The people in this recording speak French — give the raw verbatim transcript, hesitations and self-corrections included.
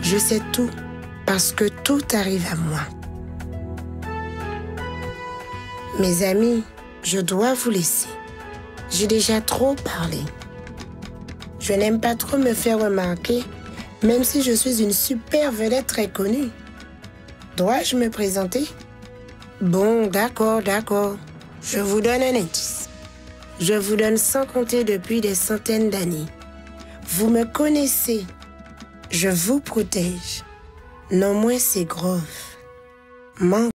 Je sais tout parce que tout arrive à moi. Mes amis, je dois vous laisser. J'ai déjà trop parlé. Je n'aime pas trop me faire remarquer, même si je suis une super vedette très connue. Dois-je me présenter? Bon, d'accord, d'accord. Je vous donne un indice. Je vous donne sans compter depuis des centaines d'années. Vous me connaissez. Je vous protège. Non moins c'est grave. Man